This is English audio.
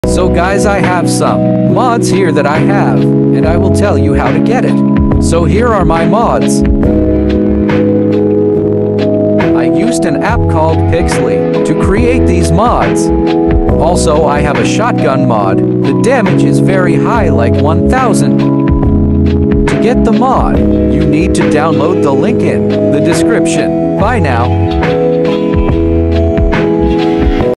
So guys, I have some mods here that I have, and I will tell you how to get it. So here are my mods. I used an app called Pixely to create these mods. Also, I have a shotgun mod. The damage is very high, like 1000. To get the mod, you need to download the link in the description. Bye now.